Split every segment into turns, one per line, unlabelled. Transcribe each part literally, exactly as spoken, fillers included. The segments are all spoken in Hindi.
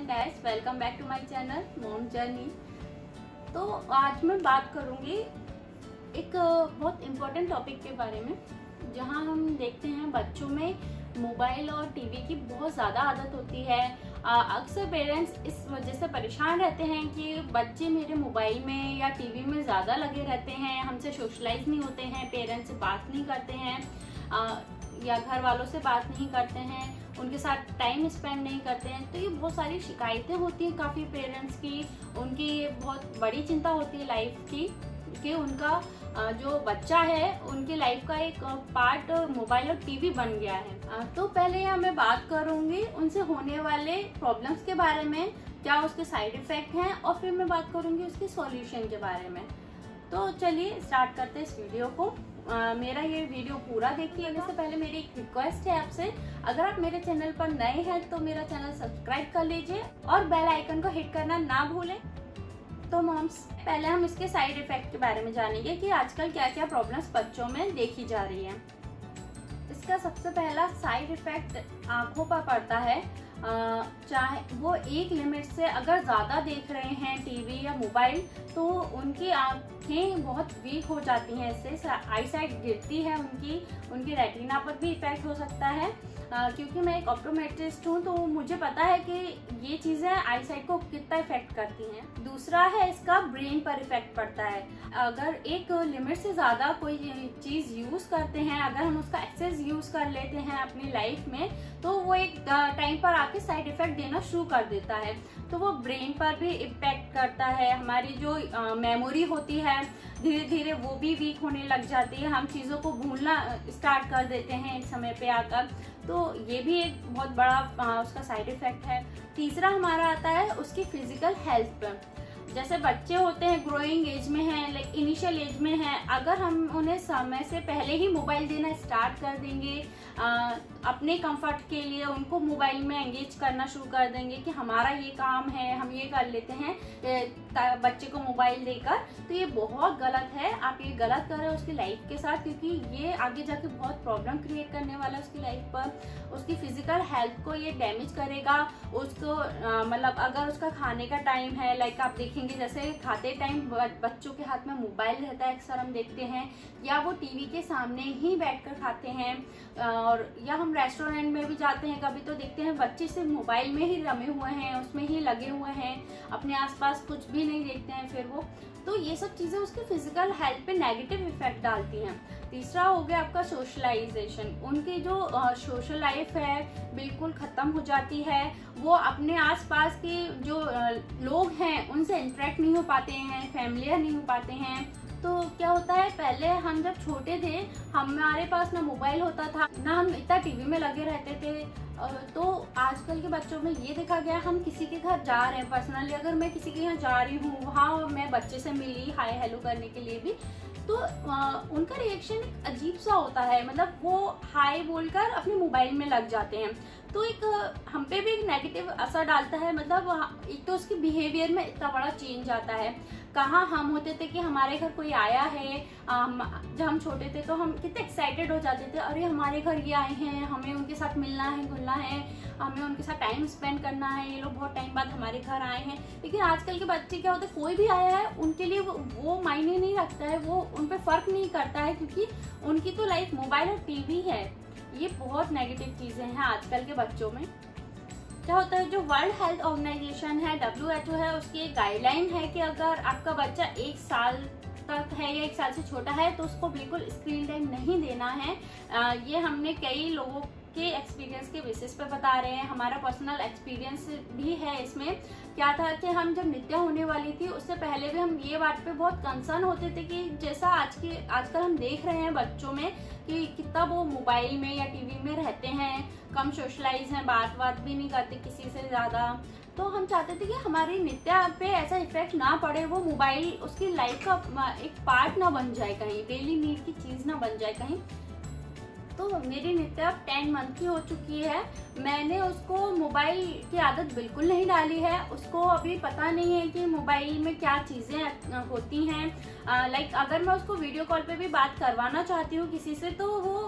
Guys, welcome back to my channel mom journey. तो आज मैं बात करूंगी एक बहुत इम्पोर्टेंट टॉपिक के बारे में, जहां हम देखते हैं बच्चों में मोबाइल और टीवी की बहुत ज़्यादा आदत होती है। अक्सर पेरेंट्स इस वजह से परेशान रहते हैं कि बच्चे मेरे मोबाइल में या टीवी में ज़्यादा लगे रहते हैं, हमसे सोशलाइज नहीं होते हैं, पेरेंट्स से बात नहीं करते हैं आ, या घर वालों से बात नहीं करते हैं, उनके साथ टाइम स्पेंड नहीं करते हैं। तो ये बहुत सारी शिकायतें होती हैं काफ़ी पेरेंट्स की। उनकी ये बहुत बड़ी चिंता होती है लाइफ की कि उनका जो बच्चा है उनकी लाइफ का एक पार्ट मोबाइल और टीवी बन गया है। तो पहले यहाँ मैं बात करूँगी उनसे होने वाले प्रॉब्लम्स के बारे में, क्या उसके साइड इफ़ेक्ट हैं, और फिर मैं बात करूँगी उसके सॉल्यूशन के बारे में। तो चलिए स्टार्ट करते हैं इस वीडियो को। आ, मेरा ये वीडियो पूरा देखिए। इससे पहले मेरी एक रिक्वेस्ट है आपसे, अगर आप मेरे चैनल पर नए हैं तो मेरा चैनल सब्सक्राइब कर लीजिए और बेल आइकन को हिट करना ना भूलें। तो मॉम्स, पहले हम इसके साइड इफेक्ट के बारे में जानेंगे कि आजकल क्या क्या प्रॉब्लम्स बच्चों में देखी जा रही है। इसका सबसे पहला साइड इफेक्ट आंखों पर पड़ता है। चाहे वो एक लिमिट से अगर ज़्यादा देख रहे हैं टीवी या मोबाइल तो उनकी आंखें बहुत वीक हो जाती हैं। इससे आई साइट गिरती है उनकी उनकी रेटिना पर भी इफेक्ट हो सकता है। आ, क्योंकि मैं एक ऑप्टोमेट्रिस्ट हूँ तो मुझे पता है कि ये चीज़ें आई साइट को कितना इफेक्ट करती हैं। दूसरा है इसका ब्रेन पर इफेक्ट पड़ता है। अगर एक लिमिट से ज़्यादा कोई चीज़ यूज़ करते हैं, अगर हम उसका एक्सेस यूज़ कर लेते हैं अपनी लाइफ में, तो वो एक टाइम पर आके साइड इफेक्ट देना शुरू कर देता है। तो वो ब्रेन पर भी इम्पैक्ट करता है। हमारी जो मेमोरी होती है धीरे धीरे वो भी वीक होने लग जाती है। हम चीज़ों को भूलना स्टार्ट कर देते हैं एक समय पे आकर। तो ये भी एक बहुत बड़ा आ, उसका साइड इफेक्ट है। तीसरा हमारा आता है उसकी फिजिकल हेल्थ पर। जैसे बच्चे होते हैं, ग्रोइंग एज में हैं, लाइक इनिशियल एज में हैं, अगर हम उन्हें समय से पहले ही मोबाइल देना स्टार्ट कर देंगे, आ, अपने कंफर्ट के लिए उनको मोबाइल में एंगेज करना शुरू कर देंगे कि हमारा ये काम है, हम ये कर लेते हैं बच्चे को मोबाइल देकर, तो ये बहुत गलत है। आप ये गलत कर रहे हो उसकी लाइफ के साथ, क्योंकि ये आगे जाके बहुत प्रॉब्लम क्रिएट करने वाला है उसकी लाइफ पर। उसकी फिजिकल हेल्थ को ये डैमेज करेगा। उसको मतलब अगर उसका खाने का टाइम है, लाइक आप देखेंगे जैसे खाते टाइम बच्चों के हाथ में मोबाइल रहता है, अक्सर हम देखते हैं, या वो टीवी के सामने ही बैठकर खाते हैं, और या हम रेस्टोरेंट में भी जाते हैं कभी तो देखते हैं बच्चे सिर्फ मोबाइल में ही रमे हुए हैं, उसमें ही लगे हुए हैं, अपने आसपास कुछ भी नहीं देखते हैं फिर वो। तो ये सब चीज़ें उसकी फिजिकल हेल्थ पे नेगेटिव इफेक्ट डालती हैं। तीसरा हो गया आपका सोशलाइजेशन। उनकी जो सोशल लाइफ है बिल्कुल ख़त्म हो जाती है। वो अपने आसपास के जो लोग हैं उनसे इंटरेक्ट नहीं हो पाते हैं, फैमिलियर नहीं हो पाते हैं। तो क्या होता है, पहले हम जब छोटे थे हमारे पास ना मोबाइल होता था, ना हम इतना टीवी में लगे रहते थे। तो आजकल के बच्चों में ये देखा गया, हम किसी के घर जा रहे हैं, पर्सनली अगर मैं किसी के यहाँ जा रही हूँ, वहाँ मैं बच्चे से मिली हाय हेलो करने के लिए भी, तो आ, उनका रिएक्शन अजीब सा होता है। मतलब वो हाय बोलकर अपने मोबाइल में लग जाते हैं। तो एक हम पे भी एक नेगेटिव असर डालता है। मतलब एक तो उसकी बिहेवियर में इतना बड़ा चेंज आता है। कहाँ हम होते थे कि हमारे घर कोई आया है, जब हम छोटे थे तो हम कितने एक्साइटेड हो जाते थे, अरे हमारे घर ये आए हैं, हमें उनके साथ मिलना है, घुलना है, हमें उनके साथ टाइम स्पेंड करना है, ये लोग बहुत टाइम बाद हमारे घर आए हैं। लेकिन आजकल के बच्चे क्या होते हैं, कोई भी आया है उनके लिए वो, वो मायने नहीं रखता है, वो उन पर फर्क नहीं करता है, क्योंकि उनकी तो लाइफ मोबाइल और टीवी है। ये बहुत नेगेटिव चीज़ें हैं आजकल के बच्चों में। क्या होता है, जो वर्ल्ड हेल्थ ऑर्गेनाइजेशन है, डब्ल्यू एच ओ है, उसकी एक गाइडलाइन है कि अगर आपका बच्चा एक साल तक है या एक साल से छोटा है तो उसको बिल्कुल स्क्रीन टाइम नहीं देना है। आ, ये हमने कई लोगों के एक्सपीरियंस के बेसिस पे बता रहे हैं, हमारा पर्सनल एक्सपीरियंस भी है इसमें। क्या था कि हम जब नित्या होने वाली थी उससे पहले भी हम ये बात पे बहुत कंसर्न होते थे कि जैसा आज के आजकल हम देख रहे हैं बच्चों में कि कितना वो मोबाइल में या टीवी में रहते हैं, कम सोशलाइज हैं, बात बात भी नहीं करते किसी से ज़्यादा। तो हम चाहते थे कि हमारी नित्या पे ऐसा इफेक्ट ना पड़े, वो मोबाइल उसकी लाइफ का एक पार्ट ना बन जाए, कहीं डेली नीड की चीज़ ना बन जाए कहीं। तो मेरी नित्या टेन मंथ की हो चुकी है। मैंने उसको मोबाइल की आदत बिल्कुल नहीं डाली है। उसको अभी पता नहीं है कि मोबाइल में क्या चीज़ें होती हैं। लाइक अगर मैं उसको वीडियो कॉल पे भी बात करवाना चाहती हूँ किसी से तो वो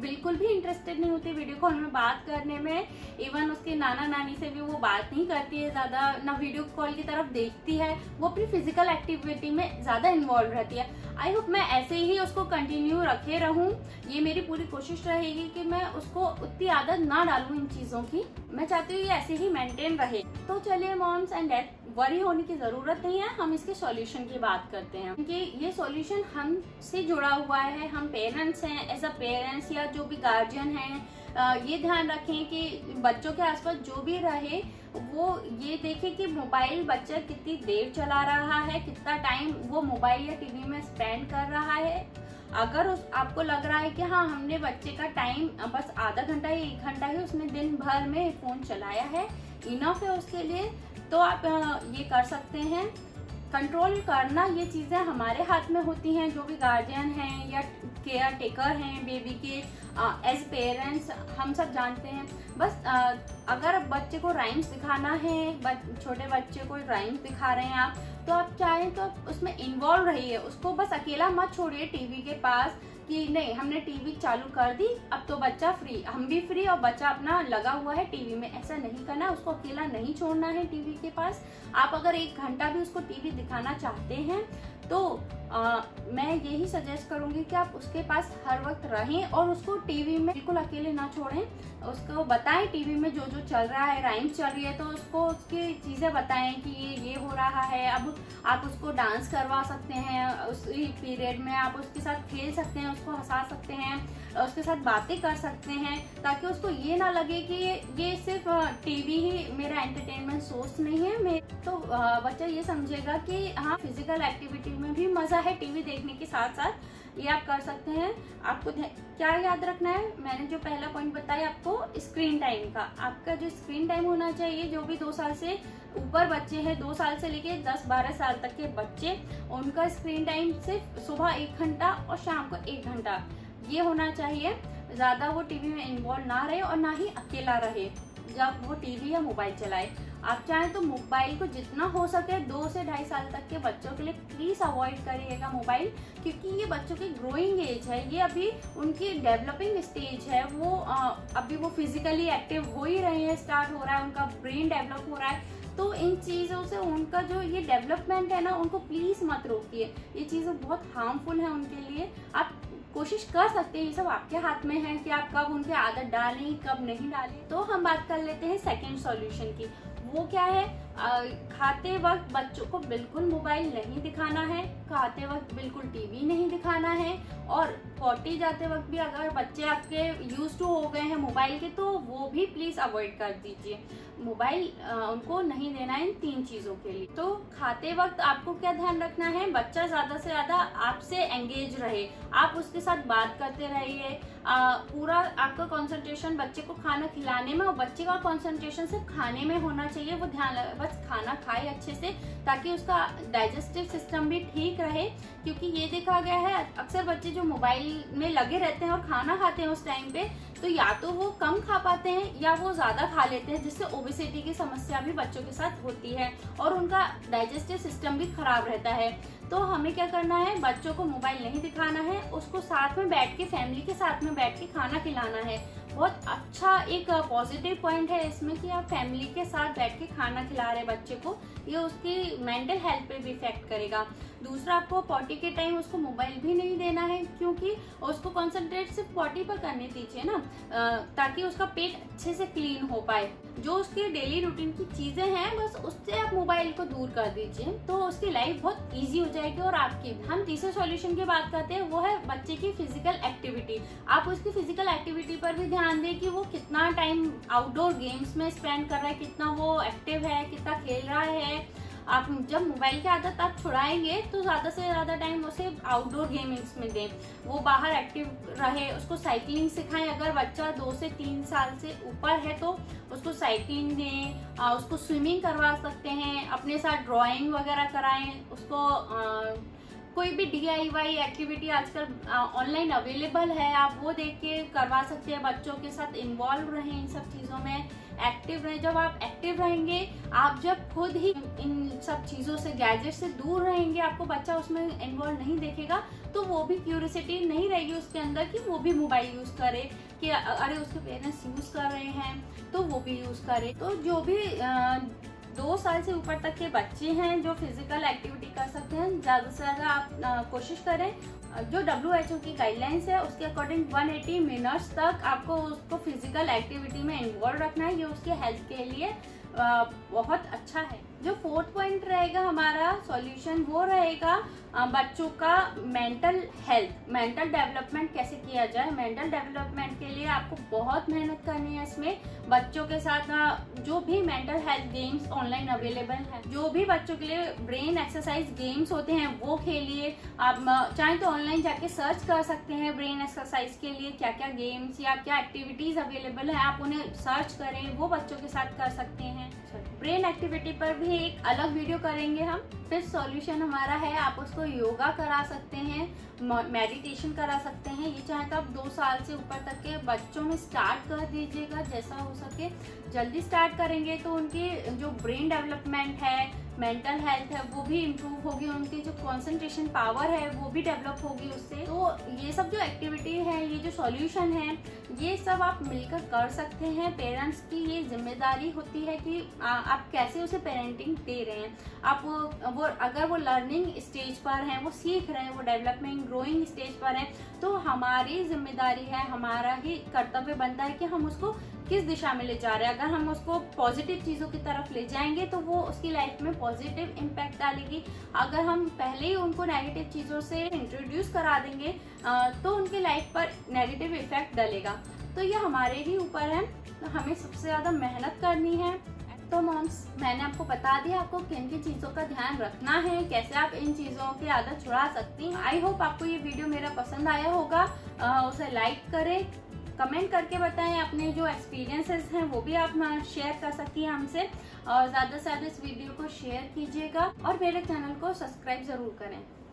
बिल्कुल भी इंटरेस्टेड नहीं होती वीडियो कॉल में बात करने में। इवन उसके नाना नानी से भी वो बात नहीं करती है ज्यादा, ना वीडियो कॉल की तरफ देखती है, वो अपनी फिजिकल एक्टिविटी में ज्यादा इन्वॉल्व रहती है। आई होप मैं ऐसे ही उसको कंटिन्यू रखे रहूं, ये मेरी पूरी कोशिश रहेगी कि मैं उसको उतनी आदत ना डालूं इन चीजों की। मैं चाहती हूँ ये ऐसे ही मेंटेन रहे। तो चलिए मॉम्स एंड डैड, वरी होने की जरूरत नहीं है, हम इसके सॉल्यूशन की बात करते हैं, क्योंकि ये सॉल्यूशन हमसे जुड़ा हुआ है। हम पेरेंट्स हैं, एज अ पेरेंट्स या जो भी गार्जियन हैं, ये ध्यान रखें कि बच्चों के आसपास जो भी रहे वो ये देखे कि मोबाइल बच्चा कितनी देर चला रहा है, कितना टाइम वो मोबाइल या टीवी में स्पेंड कर रहा है। अगर उस आपको लग रहा है कि हाँ हमने बच्चे का टाइम बस आधा घंटा या एक घंटा ही उसने दिन भर में फोन चलाया है, इनफ है उसके लिए, तो आप ये कर सकते हैं। कंट्रोल करना ये चीज़ें हमारे हाथ में होती हैं, जो भी गार्जियन हैं या केयर टेकर हैं बेबी के, एज पेरेंट्स हम सब जानते हैं। बस आ, अगर बच्चे को राइम्स दिखाना है, छोटे बच्चे को राइम्स दिखा रहे हैं आप, तो आप चाहें तो उसमें इन्वॉल्व रहिए, उसको बस अकेला मत छोड़िए टीवी के पास कि नहीं हमने टीवी चालू कर दी अब तो बच्चा फ्री, हम भी फ्री और बच्चा अपना लगा हुआ है टीवी में। ऐसा नहीं करना, उसको अकेला नहीं छोड़ना है टीवी के पास। आप अगर एक घंटा भी उसको टीवी दिखाना चाहते हैं तो आ, मैं यही सजेस्ट करूंगी कि आप उसके पास हर वक्त रहें और उसको टीवी में बिल्कुल अकेले ना छोड़ें। उसको बताएं टीवी में जो जो चल रहा है, राइम्स चल रही है तो उसको उसकी चीज़ें बताएं कि ये ये हो रहा है। अब आप उसको डांस करवा सकते हैं, उसी पीरियड में आप उसके साथ खेल सकते हैं, उसको हंसा सकते हैं, उसके साथ बातें कर सकते हैं, ताकि उसको ये ना लगे कि ये सिर्फ टीवी ही मेरा एंटरटेनमेंट सोर्स नहीं है। मैं तो बच्चा ये समझेगा कि हाँ फिजिकल एक्टिविटी में भी मजा है टीवी देखने के साथ साथ, ये आप कर सकते हैं। आपको क्या याद रखना है, मैंने जो पहला पॉइंट बताया आपको स्क्रीन टाइम का, आपका जो स्क्रीन टाइम होना चाहिए, जो भी दो साल से ऊपर बच्चे हैं, दो साल से लेके दस बारह साल तक के बच्चे, उनका स्क्रीन टाइम सिर्फ सुबह एक घंटा और शाम को एक घंटा ये होना चाहिए। ज्यादा वो टीवी में इन्वॉल्व ना रहे और ना ही अकेला रहे जब वो टीवी या मोबाइल चलाए। आप चाहें तो मोबाइल को जितना हो सके दो से ढाई साल तक के बच्चों के लिए प्लीज अवॉइड करिएगा मोबाइल, क्योंकि ये बच्चों की ग्रोइंग एज है, ये अभी उनकी डेवलपिंग स्टेज है। वो आ, अभी वो फिजिकली एक्टिव हो ही रहे हैं, स्टार्ट हो रहा है, उनका ब्रेन डेवलप हो रहा है। तो इन चीज़ों से उनका जो ये डेवलपमेंट है ना, उनको प्लीज मत रोकिए, ये चीज़ें बहुत हार्मफुल है उनके लिए। आप कोशिश कर सकते हैं, ये सब आपके हाथ में है कि आप कब उनकी आदत डालें कब नहीं डालें। तो हम बात कर लेते हैं सेकंड सॉल्यूशन की। वो क्या है, आ, खाते वक्त बच्चों को बिल्कुल मोबाइल नहीं दिखाना है, खाते वक्त बिल्कुल टीवी नहीं दिखाना है, और पॉटी जाते वक्त भी अगर बच्चे आपके यूज टू हो गए हैं मोबाइल के तो वो भी प्लीज अवॉइड कर दीजिए। मोबाइल उनको नहीं देना है इन तीन चीजों के लिए। तो खाते वक्त आपको क्या ध्यान रखना है, बच्चा ज्यादा से ज्यादा आपसे एंगेज रहे, आप उसके साथ बात करते रहिए। पूरा आपका कंसंट्रेशन बच्चे को खाना खिलाने में और बच्चे का कंसंट्रेशन सिर्फ खाने में होना चाहिए। वो ध्यान बस खाना खाए अच्छे से, ताकि उसका डाइजेस्टिव सिस्टम भी ठीक रहे। क्योंकि ये देखा गया है अक्सर बच्चे जो मोबाइल में लगे रहते हैं और खाना खाते हैं उस टाइम पे, तो या तो वो कम खा पाते हैं या वो ज्यादा खा लेते हैं, जिससे ओबेसिटी की समस्या भी बच्चों के साथ होती है और उनका डाइजेस्टिव सिस्टम भी खराब रहता है। तो हमें क्या करना है, बच्चों को मोबाइल नहीं दिखाना है, उसको साथ में बैठ के फैमिली के साथ में बैठ के खाना खिलाना है। बहुत अच्छा एक पॉजिटिव पॉइंट है इसमें कि आप फैमिली के साथ बैठ के खाना खिला रहे बच्चे को, ये उसकी मेंटल हेल्थ पे भी इफेक्ट करेगा। दूसरा, आपको पॉटी के टाइम उसको मोबाइल भी नहीं देना है, क्योंकि उसको कंसंट्रेट सिर्फ पॉटी पर करने दीजिए ना, ताकि उसका पेट अच्छे से क्लीन हो पाए। जो उसके डेली रूटीन की चीजें हैं बस उससे आप मोबाइल को दूर कर दीजिए, तो उसकी लाइफ बहुत इजी हो जाएगी और आपकी। हम तीसरे सॉल्यूशन की बात करते हैं, वो है बच्चे की फिजिकल एक्टिविटी। आप उसकी फिजिकल एक्टिविटी पर भी ध्यान दें कि वो कितना टाइम आउटडोर गेम्स में स्पेंड कर रहा है, कितना वो एक्टिव है, कितना खेल रहा है। आप जब मोबाइल की आदत आप छुड़ाएंगे तो ज्यादा से ज्यादा टाइम उसे आउटडोर गेमिंग्स में दें, वो बाहर एक्टिव रहे। उसको साइकिलिंग सिखाएं, अगर बच्चा दो से तीन साल से ऊपर है तो उसको साइकिलिंग दें, उसको स्विमिंग करवा सकते हैं, अपने साथ ड्राइंग वगैरह कराएं, उसको आ, कोई भी डी आई वाई एक्टिविटी आजकल ऑनलाइन अवेलेबल है, आप वो देख के करवा सकते हैं। बच्चों के साथ इन्वॉल्व रहें, इन सब चीज़ों में एक्टिव रहें। जब आप एक्टिव रहेंगे, आप जब खुद ही इन सब चीज़ों से, गैजेट से दूर रहेंगे, आपको बच्चा उसमें इन्वॉल्व नहीं देखेगा, तो वो भी क्यूरियोसिटी नहीं रहेगी उसके अंदर कि वो भी मोबाइल यूज़ करे, कि अरे उसके पेरेंट्स यूज़ कर रहे हैं तो वो भी यूज़ करे। तो जो भी आ, दो साल से ऊपर तक के बच्चे हैं जो फिजिकल एक्टिविटी कर सकते हैं, ज़्यादा से ज़्यादा आप आ, कोशिश करें। जो डब्ल्यू एच ओ की गाइडलाइंस है उसके अकॉर्डिंग एक सौ अस्सी मिनट्स तक आपको उसको फिजिकल एक्टिविटी में इन्वॉल्व रखना है। ये उसके हेल्थ के लिए आ, बहुत अच्छा है। जो फोर्थ पॉइंट रहेगा हमारा सॉल्यूशन, वो रहेगा आ, बच्चों का मेंटल हेल्थ, मेंटल डेवलपमेंट कैसे किया जाए। मेंटल डेवलपमेंट के लिए आपको बहुत मेहनत करनी है। इसमें बच्चों के साथ आ, जो भी mental health games online available है, जो भी बच्चों के लिए ब्रेन एक्सरसाइज गेम्स होते हैं वो खेलिए। आप चाहें तो ऑनलाइन जाके सर्च कर सकते हैं ब्रेन एक्सरसाइज के लिए क्या क्या गेम्स या क्या एक्टिविटीज अवेलेबल है, आप उन्हें सर्च करें, वो बच्चों के साथ कर सकते हैं। ब्रेन एक्टिविटी पर भी एक अलग वीडियो करेंगे हम। फिर सॉल्यूशन हमारा है, आप उसको योगा करा सकते हैं, मेडिटेशन करा सकते हैं। ये चाहे तो आप दो साल से ऊपर तक के बच्चों में स्टार्ट कर दीजिएगा, जैसा हो सके जल्दी स्टार्ट करेंगे तो उनकी जो ब्रेन डेवलपमेंट है, मेंटल हेल्थ है, वो भी इम्प्रूव होगी, उनकी जो कंसंट्रेशन पावर है वो भी डेवलप होगी उससे। तो ये सब जो एक्टिविटी है, ये जो सॉल्यूशन है, ये सब आप मिलकर कर सकते हैं। पेरेंट्स की ये जिम्मेदारी होती है कि आ, आप कैसे उसे पेरेंटिंग दे रहे हैं। आप वो, वो अगर वो लर्निंग स्टेज पर हैं, वो सीख रहे हैं, वो डेवलपमेंट ग्रोइंग स्टेज पर हैं, तो हमारी जिम्मेदारी है, हमारा ही कर्तव्य बनता है कि हम उसको किस दिशा में ले जा रहे हैं। अगर हम उसको पॉजिटिव चीज़ों की तरफ ले जाएंगे तो वो उसकी लाइफ में पॉजिटिव इम्पैक्ट डालेगी। अगर हम पहले ही उनको नेगेटिव चीज़ों से इंट्रोड्यूस करा देंगे तो उनकी लाइफ पर नेगेटिव इफेक्ट डलेगा। तो ये हमारे ही ऊपर है, तो हमें सबसे ज़्यादा मेहनत करनी है। तो मॉम्स, मैंने आपको बता दिया आपको किन किन चीज़ों का ध्यान रखना है, कैसे आप इन चीज़ों की आदत छुड़ा सकती हैं। आई होप आपको ये वीडियो मेरा पसंद आया होगा। आ, उसे लाइक करें, कमेंट करके बताएं, अपने जो एक्सपीरियंसेस हैं वो भी आप शेयर कर सकती हैं हमसे। और ज़्यादा से ज़्यादा इस वीडियो को शेयर कीजिएगा और मेरे चैनल को सब्सक्राइब ज़रूर करें।